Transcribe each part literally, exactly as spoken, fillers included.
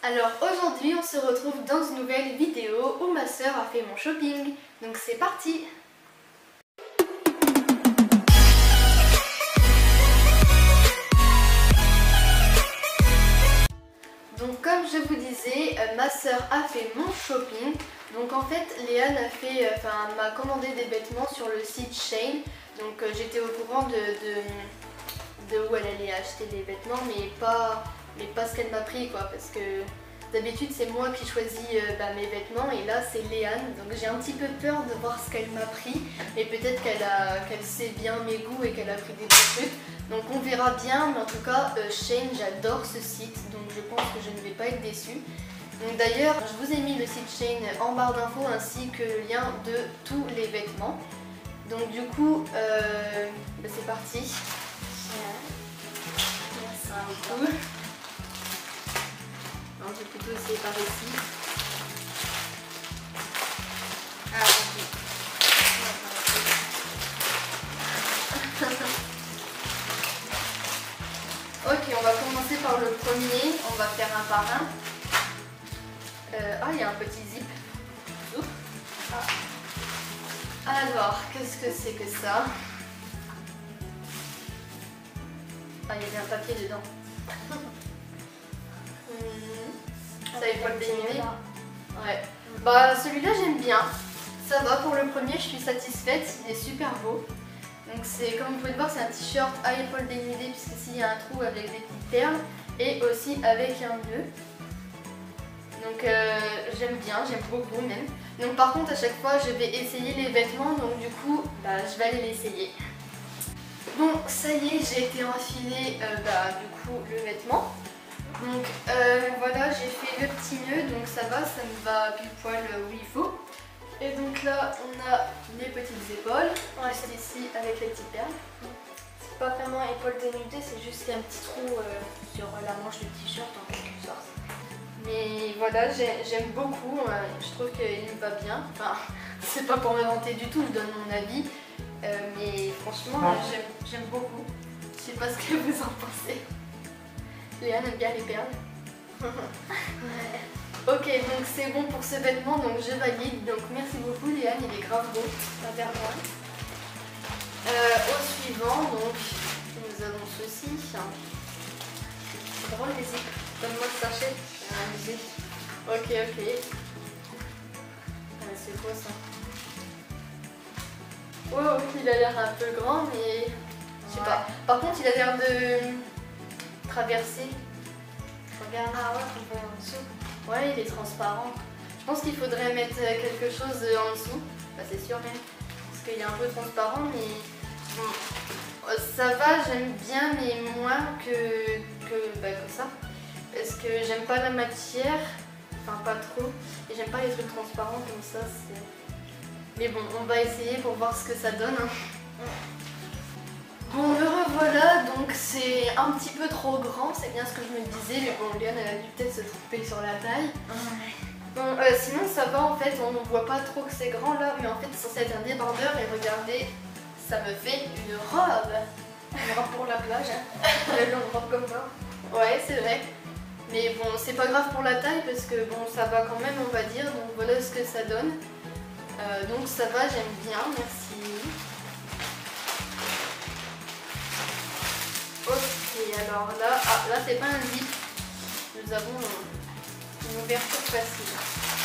Alors aujourd'hui on se retrouve dans une nouvelle vidéo où ma soeur a fait mon shopping, donc c'est parti. Donc comme je vous disais, euh, ma soeur a fait mon shopping. Donc en fait Léane a fait, enfin euh, m'a commandé des vêtements sur le site Shein. Donc euh, j'étais au courant de, de, de où elle allait acheter les vêtements, mais pas, mais pas ce qu'elle m'a pris quoi, parce que d'habitude c'est moi qui choisis euh, bah, mes vêtements et là c'est Léane. Donc j'ai un petit peu peur de voir ce qu'elle m'a pris et peut-être qu'elle a, qu'elle sait bien mes goûts et qu'elle a pris des bons trucs. Donc on verra bien, mais en tout cas euh, Shein, j'adore ce site, donc je pense que je ne vais pas être déçue. Donc d'ailleurs je vous ai mis le site Shein en barre d'infos ainsi que le lien de tous les vêtements. Donc du coup euh, bah, c'est parti. Merci beaucoup. Non, je vais plutôt essayer par ici. Ah ok. Ok, on va commencer par le premier, on va faire un par un. Euh, ah, il y a un petit zip. Oups. Ah. Alors, qu'est-ce que c'est que ça? Ah, il y a bien un papier dedans. hmm. Ça épaule dénudé. Ouais. Bah, celui-là, j'aime bien. Ça va, pour le premier, je suis satisfaite. Il est super beau. Donc c'est, comme vous pouvez le voir, c'est un t-shirt à épaules dénudées puisque ici il y a un trou avec des petites perles et aussi avec un nœud. Donc euh, j'aime bien, j'aime beaucoup même. Donc par contre à chaque fois je vais essayer les vêtements, donc du coup bah, je vais aller l'essayer. Bon ça y est, j'ai été enfiler euh, bah, du coup le vêtement. Donc euh, voilà, j'ai fait le petit nœud, donc ça va, ça me va pile poil où il faut. Et donc là, on a les petites épaules, ouais, c'est ici avec les petites perles. C'est pas vraiment épaule dénudée, c'est juste un petit trou euh, sur la manche du t-shirt en quelque sorte. Mais voilà, j'aime beaucoup, euh, je trouve qu'il me va bien. Enfin, c'est pas pour me vanter du tout, je donne mon avis. Euh, mais franchement, j'aime beaucoup. Je sais pas ce que vous en pensez. Léane aime bien les perles. Ouais. Ok, donc c'est bon pour ce vêtement, donc je valide. Donc merci beaucoup Léane, il est grave beau. Vers moi. Euh, au suivant, donc nous avons ceci. C'est drôle les zips. Donne-moi le sachet. Ah, ok, ok. Ah, c'est quoi ça? Oh, il a l'air un peu grand, mais je sais ouais. pas. Par contre, il a l'air de traverser. Regarde. Ah ouais, on voit en dessous. Ouais, il est transparent. Je pense qu'il faudrait mettre quelque chose en dessous. Bah, c'est sûr même. Parce qu'il est un peu transparent, mais bon, ça va, j'aime bien, mais moins que, que, bah, que ça. Parce que j'aime pas la matière, enfin pas trop. Et j'aime pas les trucs transparents comme ça. Mais bon, on va essayer pour voir ce que ça donne. Bon, me revoilà, donc c'est un petit peu trop grand, c'est bien ce que je me disais, mais bon, Léane elle a dû peut-être se tromper sur la taille. Ouais. Bon, euh, sinon ça va en fait, on ne voit pas trop que c'est grand là, mais en fait c'est censé être un débardeur et regardez, ça me fait une robe. Une robe pour la plage, une longue robe comme ça. Ouais, c'est vrai. Mais bon, c'est pas grave pour la taille parce que bon, ça va quand même, on va dire, donc voilà ce que ça donne. Euh, donc ça va, j'aime bien, merci. Ok, alors là, ah, là c'est pas un zip, nous avons une ouverture facile.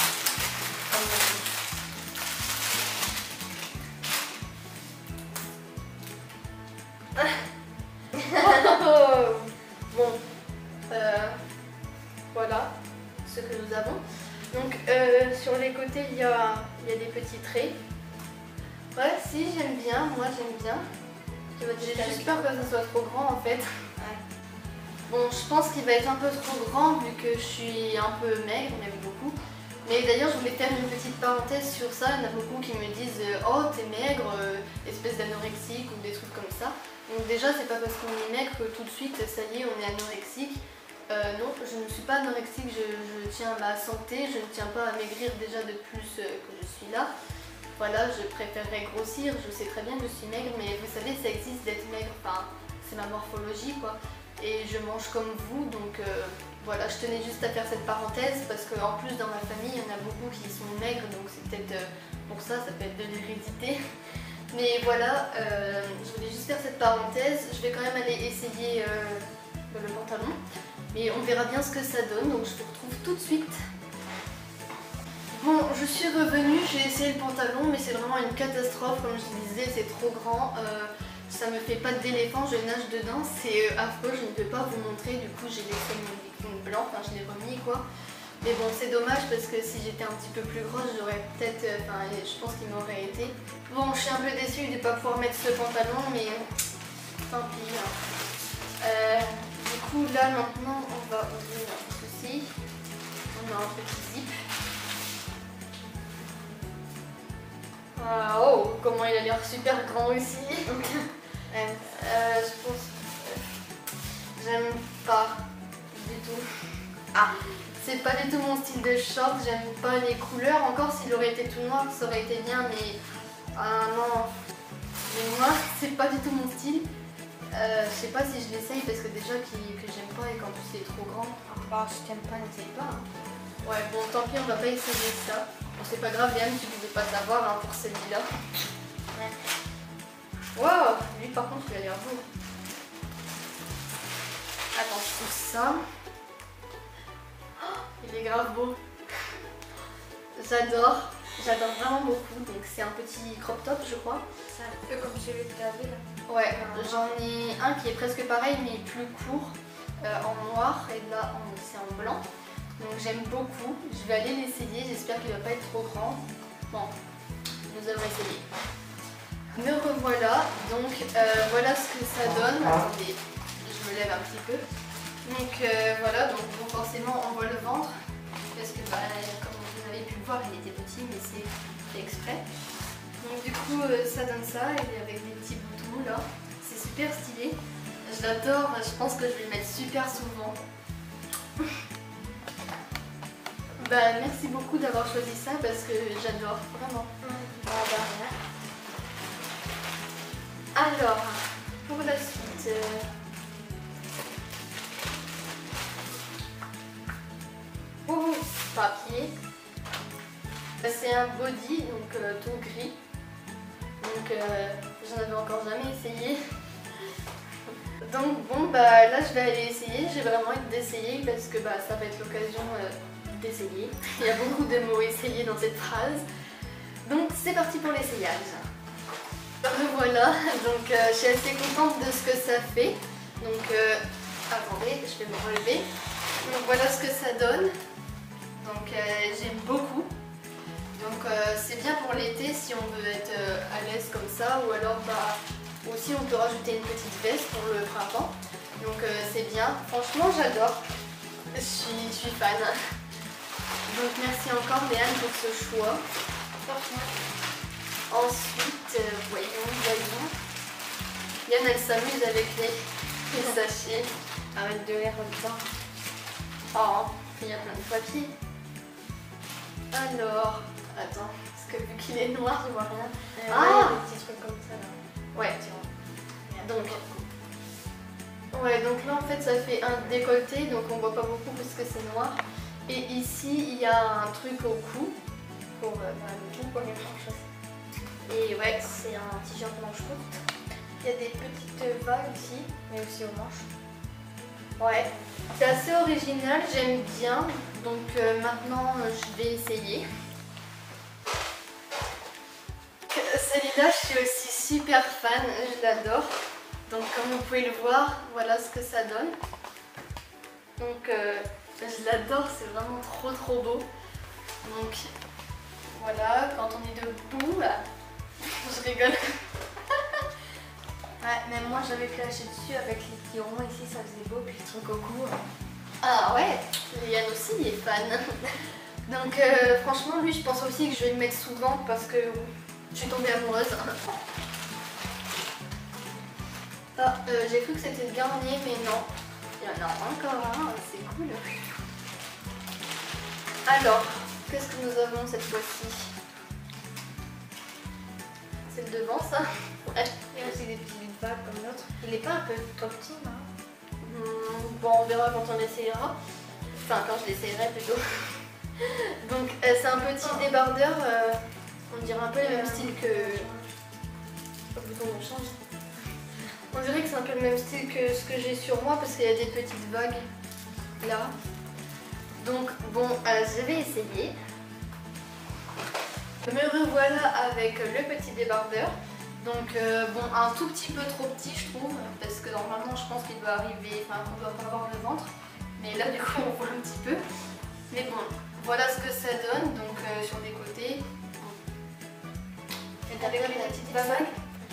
Bon, euh, voilà ce que nous avons. Donc euh, sur les côtés il y a, il y a des petits traits. Ouais, si j'aime bien, moi j'aime bien. J'ai juste peur que ça soit trop grand en fait. Ouais. Bon, je pense qu'il va être un peu trop grand vu que je suis un peu maigre, même beaucoup. Mais d'ailleurs, je voulais faire une petite parenthèse sur ça. Il y en a beaucoup qui me disent « Oh, t'es maigre, euh, espèce d'anorexique » ou des trucs comme ça. Donc déjà, c'est pas parce qu'on est maigre que tout de suite, ça y est, on est anorexique. Euh, non, je ne suis pas anorexique, je, je tiens à ma santé, je ne tiens pas à maigrir déjà de plus euh, que je suis là. Voilà, je préférerais grossir, je sais très bien que je suis maigre, mais vous savez, ça existe d'être maigre, enfin, c'est ma morphologie quoi. et je mange comme vous, donc euh, voilà, je tenais juste à faire cette parenthèse parce qu'en plus dans ma famille il y en a beaucoup qui sont maigres, donc c'est peut-être euh, pour ça, ça peut être de l'hérédité. Mais voilà, euh, je voulais juste faire cette parenthèse. Je vais quand même aller essayer euh, le pantalon, mais on verra bien ce que ça donne, donc je vous retrouve tout de suite. Bon, je suis revenue, j'ai essayé le pantalon, mais c'est vraiment une catastrophe, comme je disais, c'est trop grand. Euh, ça me fait pas d'éléphant, je nage dedans, c'est affreux, je ne peux pas vous montrer, du coup j'ai laissé mon bikini blanc, enfin je l'ai remis quoi. Mais bon, c'est dommage parce que si j'étais un petit peu plus grosse, j'aurais peut-être, enfin euh, je pense qu'il m'aurait été. Bon, je suis un peu déçue de ne pas pouvoir mettre ce pantalon, mais tant pis. Hein. Euh, du coup là maintenant on va ouvrir ceci, on a un petit zip. Ah, oh, comment il a l'air super grand aussi. euh, je pense que j'aime pas du tout. Ah, c'est pas du tout mon style de short, j'aime pas les couleurs. Encore s'il aurait été tout noir, ça aurait été bien, mais ah non, les noirs, c'est pas du tout mon style. Euh, je sais pas si je l'essaye parce que déjà que, que j'aime pas et qu'en plus c'est trop grand. Bah, si t'aimes pas, n'essaye pas. Hein. Ouais, bon, tant pis, on va pas essayer ça. Bon, c'est pas grave, Yann, tu pouvais pas savoir hein, pour celui-là. Ouais. Waouh, lui par contre, il a l'air beau. Attends, je trouve ça. Oh, il est grave beau. J'adore, j'adore vraiment beaucoup. Donc c'est un petit crop top, je crois. C'est un peu comme celui que t'avais là. Ouais, j'en ai un qui est presque pareil, mais plus court, euh, en noir, et là c'est en blanc. Donc j'aime beaucoup, je vais aller l'essayer, j'espère qu'il ne va pas être trop grand. Bon, nous allons essayer. Me revoilà, donc euh, voilà ce que ça donne. Attendez, je me lève un petit peu. Donc euh, voilà, donc bon, forcément on voit le ventre, parce que bah, comme vous avez pu le voir, il était petit, mais c'est fait exprès. Donc du coup euh, ça donne ça, il est avec des petits boutons là, c'est super stylé. Je l'adore, je pense que je vais le mettre super souvent. Bah, merci beaucoup d'avoir choisi ça parce que j'adore, vraiment. Mmh. Ah, bah, rien. Alors, pour la suite... Euh... Oh, papier. C'est un body, donc euh, tout gris. Donc, euh, j'en avais encore jamais essayé. Donc bon, bah là je vais aller essayer, j'ai vraiment envie d'essayer parce que bah, ça va être l'occasion... Euh... d'essayer. Il y a beaucoup de mots essayés dans cette phrase. Donc c'est parti pour l'essayage. Voilà, donc euh, je suis assez contente de ce que ça fait. Donc euh, attendez, je vais me relever. Donc voilà ce que ça donne. Donc euh, j'aime beaucoup. Donc euh, c'est bien pour l'été si on veut être euh, à l'aise comme ça, ou alors bah aussi on peut rajouter une petite veste pour le printemps. Donc euh, c'est bien. Franchement j'adore. Je suis, je suis fan. Donc merci encore Léane pour ce choix. Ensuite, euh, voyons, voyons. Yann elle s'amuse avec les, les sachets. Arrête de l'air dedans. Oh, il y a plein de papier. Alors, attends, parce que vu qu'il est noir, je vois rien. Euh, ah, ouais, des petits trucs comme ça là. Ouais, donc, ouais, donc là en fait ça fait un décolleté, donc on voit pas beaucoup parce que c'est noir. Et ici, il y a un truc au cou, pour euh, le cou, pour les manches aussi. Et ouais, c'est un t-shirt manche courte. Il y a des petites vagues ici, mais aussi aux manches. Ouais, c'est assez original, j'aime bien. Donc euh, maintenant, euh, je vais essayer. Celui-là, je suis aussi super fan, je l'adore. Donc comme vous pouvez le voir, voilà ce que ça donne. Donc... Euh, je l'adore, c'est vraiment trop trop beau. Donc voilà, quand on est debout, là, je rigole. Ouais, même moi j'avais clashé dessus avec les petits ronds ici, ça faisait beau, puis le truc au cou. Ah ouais, Yann aussi il est fan. Donc euh, franchement lui je pense aussi que je vais le mettre souvent parce que je suis tombée amoureuse. Ah, euh, j'ai cru que c'était le dernier mais non. Il y en a encore un, c'est cool. Alors, qu'est-ce que nous avons cette fois-ci? C'est le devant ça? Ouais. Il y a aussi des petits vagues comme l'autre. Il est pas un peu trop petit, non? Hum, bon, on verra quand on essayera. Enfin, quand je l'essayerai plutôt. Donc, euh, c'est un petit débardeur. Euh, on dirait un peu le même style que... Oh, bouton, on change. On dirait que c'est un peu le même style que ce que j'ai sur moi parce qu'il y a des petites vagues là. Donc, bon, euh, je vais essayer. Me revoilà avec le petit débardeur. Donc euh, bon, un tout petit peu trop petit je trouve, parce que normalement je pense qu'il doit arriver, enfin qu'on doit pas avoir le ventre. Mais là du coup on voit un petit peu. Mais bon, voilà ce que ça donne, donc euh, sur les côtés. Et avec la petite vague.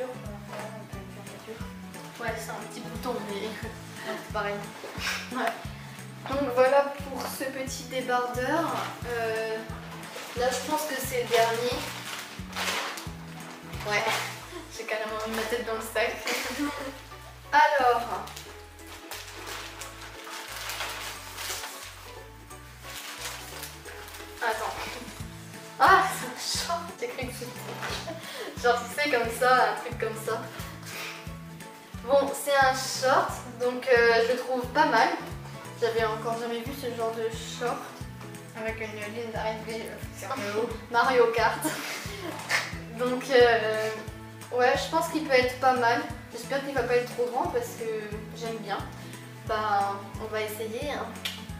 Ouais, c'est un petit bouton, mais c'est pareil. Ouais. Donc voilà pour ce petit débardeur. Euh, là je pense que c'est le dernier. Ouais. J'ai carrément mis ma tête dans le sac. Alors. Attends. Ah, c'est un short. J'ai cru que c'était... Genre, tu sais, comme ça, un truc comme ça. Bon, c'est un short, donc euh, je le trouve pas mal. J'avais encore jamais vu ce genre de short. Avec une ligne d'arrivée euh, Mario Kart. Donc... Euh, ouais, je pense qu'il peut être pas mal. J'espère qu'il va pas être trop grand parce que j'aime bien. Bah, on va essayer. Hein.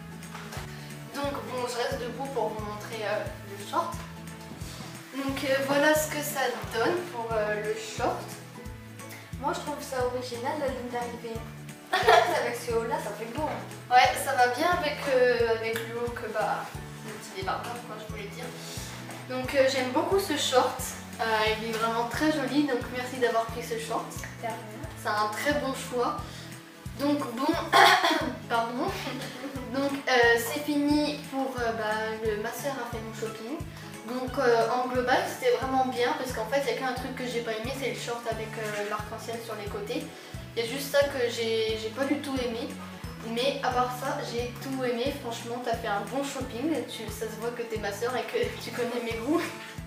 Donc, bon, je reste debout pour vous montrer euh, le short. Donc, euh, voilà ce que ça donne pour euh, le short. Moi, je trouve ça original la ligne d'arrivée. Avec ce haut-là, ça fait beau. Hein. Ouais, ça va bien avec, euh, avec le look, bah, le petit débardeur, quoi, je voulais dire. Donc, euh, j'aime beaucoup ce short. Euh, il est vraiment très joli, donc merci d'avoir pris ce short. C'est un très bon choix. Donc bon, pardon. Donc euh, c'est fini pour euh, bah, le ma soeur a fait mon shopping. Donc euh, en global c'était vraiment bien parce qu'en fait il n'y a qu'un truc que j'ai pas aimé, c'est le short avec euh, l'arc-en-ciel sur les côtés. Il y a juste ça que j'ai pas du tout aimé. Mais à part ça, j'ai tout aimé. Franchement, t'as fait un bon shopping. Tu, ça se voit que t'es ma soeur et que tu connais mes goûts.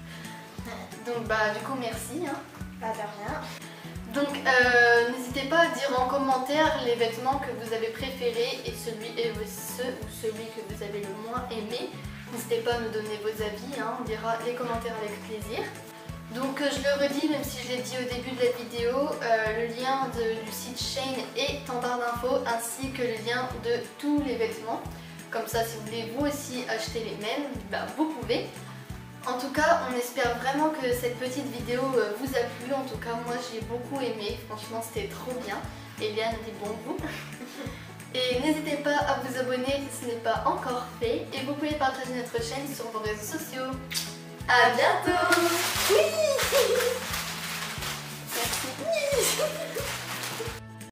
Donc bah du coup merci. Hein. Pas de rien. Donc euh, n'hésitez pas à dire en commentaire les vêtements que vous avez préférés et celui et ceux ou celui que vous avez le moins aimé. N'hésitez pas à nous donner vos avis, hein, on lira les commentaires avec plaisir. Donc euh, je le redis, même si je l'ai dit au début de la vidéo, euh, le lien de, du site Shein est en barre d'infos ainsi que le lien de tous les vêtements. Comme ça, si vous voulez vous aussi acheter les mêmes, bah, vous pouvez. En tout cas, on espère vraiment que cette petite vidéo vous a plu. En tout cas, moi j'ai beaucoup aimé. Franchement, c'était trop bien. Eliane a des bons goûts. Et n'hésitez pas à vous abonner si ce n'est pas encore fait. Et vous pouvez partager notre chaîne sur vos réseaux sociaux. À bientôt. Oui.